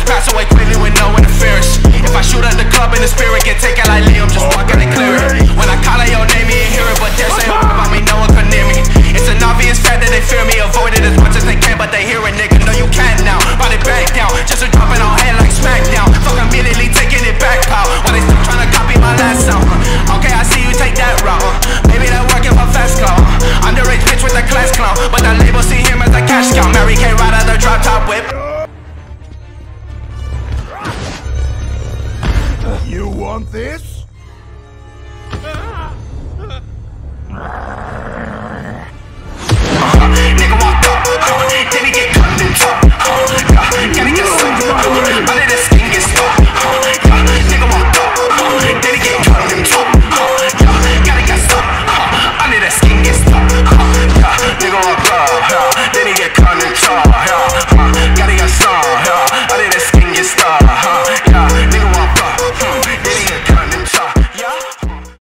Pass away quickly with no interference. If I shoot at the club in the spirit, get taken like Liam, just walk out and clear it. When I call out your name, you ain't hear it, but they're saying about me, no one can near me. It's an obvious fact that they fear me, avoid it as much as they can, but they hear it, nigga. No, you can't now. Brought it back down, just a dropping on head like smackdown. Fuck immediately taking it back, pal. While they still trying to copy my last sound. Okay, I see you take that route. Maybe that working for fast clown. Underage bitch with a class clown, but that label see him as a cash cow. Mary Kay ride out the drop top whip. You want this?